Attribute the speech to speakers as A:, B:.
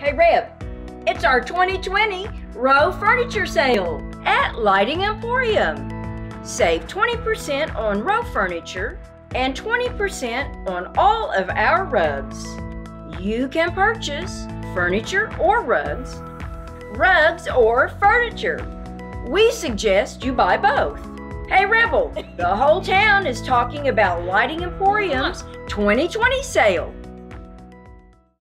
A: Hey Reb, it's our 2020 Rowe Furniture sale at Lighting Emporium. Save 20% on Rowe Furniture and 20% on all of our rugs. You can purchase furniture or rugs or furniture. We suggest you buy both. Hey Rebel, the whole town is talking about Lighting Emporium's 2020 sale.